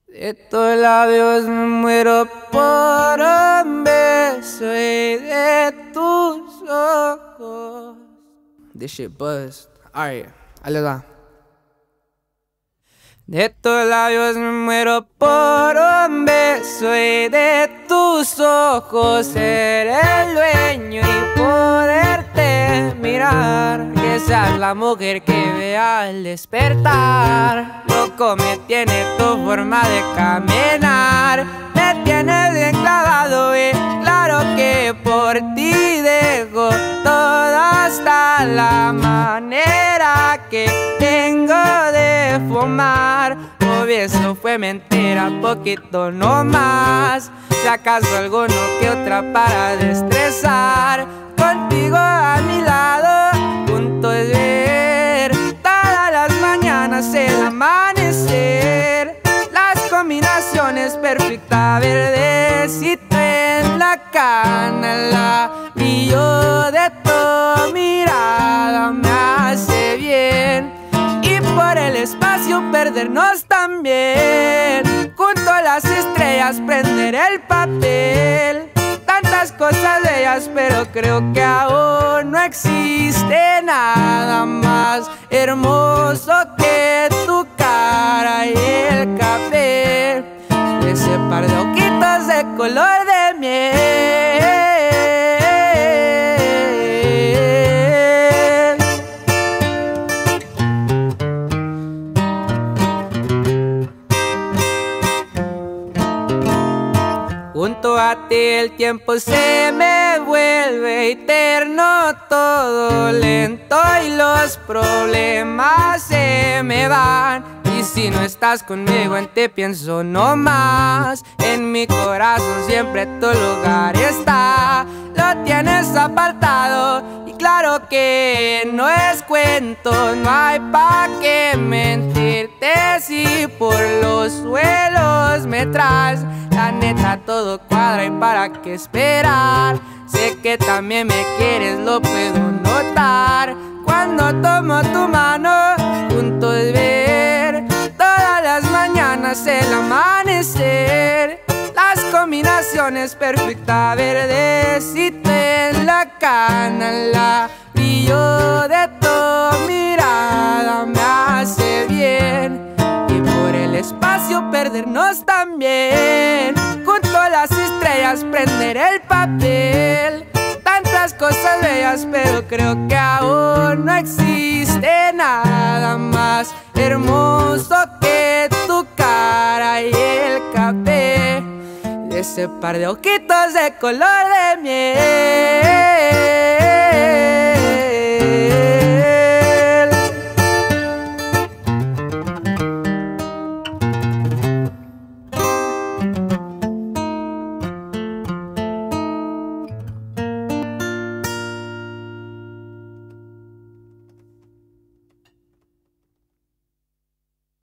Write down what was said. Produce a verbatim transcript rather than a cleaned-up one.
De tus labios me muero por un beso y de tus ojos. This shit buzzed. Alright, ahí les va. De tus labios me muero por un beso y de tus ojos ser el dueño y poderte mirar. Que seas la mujer que vea al despertar. Loco me tiene tu forma de caminar. Me tienes bien clavado y claro que por ti dejo todo hasta la manera que tengo de fumar. Obvio eso fue mentira, poquito no más. Si acaso alguno que otra para destresar. Contigo a mi lado, junto es ver todas las mañanas el amanecer. Las combinaciones perfectas, verdecito en la canela. Y yo de tu mirada me hace bien. Y por el espacio perdernos también. Junto a las estrellas prender el papel. Tantas cosas bellas, pero creo que aún no existe nada más hermoso que tu cara y el café. Ese par de ojitos de color de miel. Junto a ti el tiempo se me vuelve eterno, todo lento y los problemas se me van. Y si no estás conmigo en ti pienso no más. En mi corazón siempre tu lugar está. Lo tienes apartado y claro que no es cuento. No hay pa' qué mentirte si por los suelos me traes. La neta todo cuadra y para qué esperar. Sé que también me quieres, lo puedo notar. Cuando tomo tu mano, juntos ver todas las mañanas el amanecer. Las combinaciones perfectas, verdecito en la canela. Brillo de tu mirada me hace bien. Y por el espacio perdernos también. Junto a las estrellas prender el papel. Tantas cosas bellas, pero creo que aún no existe nada más hermoso que tu cara y el café. De ese par de ojitos de color de miel.